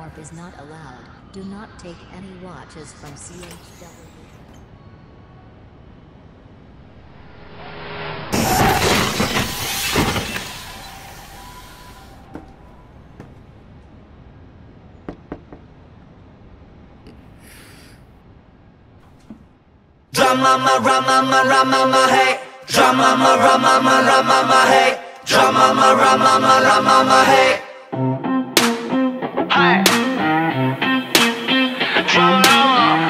warp is not allowed. Do not take any watches from CHW. Drama, rama, hey. Drama, rama, hey. Drama, rama, hey. Hey. Drama.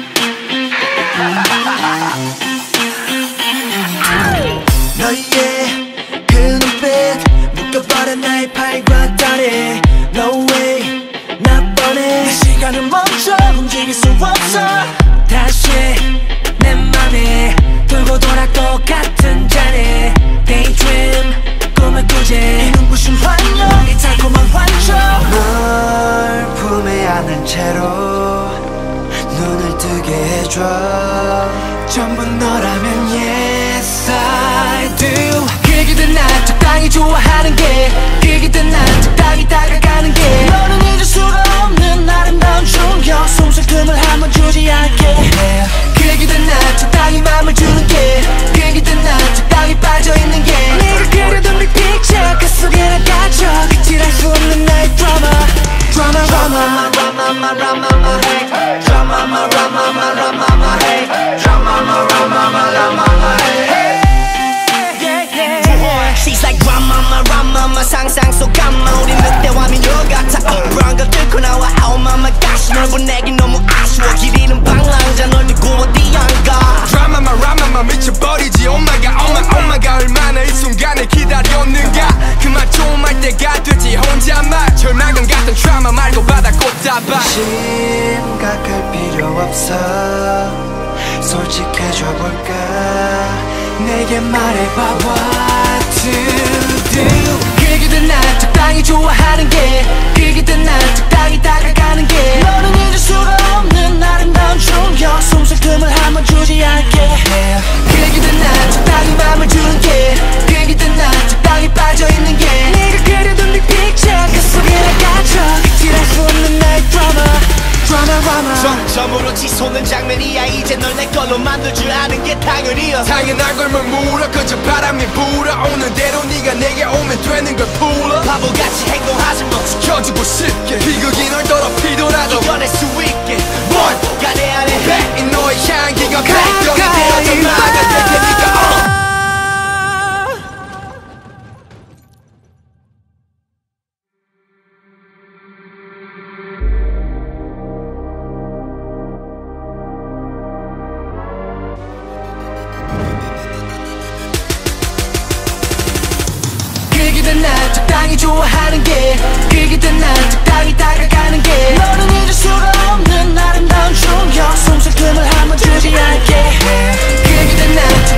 너의 그 눈빛 묶어버린 나의 팔과 다리. No way, 나 뻔해. 내 시간은 멈춰 움직일 수 없어. 다시 내 맘에 돌고 돌아 똑같은 자리. Daydream 꿈을 꾸지. 이 눈부신 환영 이 달콤한 환청. 널 품에 안은 채로 눈을 뜨게 해줘. 전부 너라면 yes I do. 그기든 난 적당히 좋아하는 게, 그기든 난 적당히 다가가는 게, 너는 잊을 수가 없는 아름다운 충격. 숨쉴 틈을 한번 주지 않게. yeah. 그기든 난 적당히 맘을 주는 게, 그기든 난 적당히 빠져있는 게, 네가 그려둔 빅 픽처 그 속에 나 갇혀. 그칠할 수 없는 나의 드라마. Drama, drama, drama, drama, hey. Drama, drama, drama, hey. Drama, drama, drama, hey. She's like drama, 상상 속 감마. 우린 늑대와 미녀 같아. 브라운 걸 뚫고 나와. Oh my gosh, 널 보내기 너무 아쉬워. 길 잃은 방랑자 널 두고 어디 안 가. 드라마만 미쳐버리지. Oh my god, 얼마나 이 순간을 기다렸는가. 그만 좀 할 때가 되지 혼자만. 절망감 같은 드라마 말고 바다 꽃다발. 심각할 필요 없어. 솔직해져 볼까. 내게 말해봐 what to do. 그기든 난 적당히 좋아하는 게, 그기든 난 적당히 다가가는 게, 너는 잊을 수가 없는 아름다운 충격. 숨쉴 틈을 한번 주지 않게. yeah. 그기든 난 적당히 맘을 주는 게, 그기든 난 적당히 빠져있는 게, 네가 그려둔 빅 픽처 그 속에 나 갇혀. 그칠할 수 없는 나의 드라마. 점으로 치솟는 장면이야. 이제 널 내 걸로 만들 줄 아는 게 당연이야. 당연한 걸 뭘 물어. 그저 바람이 불어오는 대로 네가 내게 오면 되는 걸 풀어. 바보같이 행동하지 마. 지켜주고 싶게 비극이 널 더럽히더라도 이겨낼 수 있게. 뭘가 내 안에 배. 이 너의 향기가 백경이 되어져 나아갈 테니까. 그기든 난 적당히 좋아하는 게, 그기든 난 적당히 다가가는 게, 너는 잊을 수가 없는 아름다운 충격. 숨쉴 틈을 한번 주지 않게. yeah. 그기든 난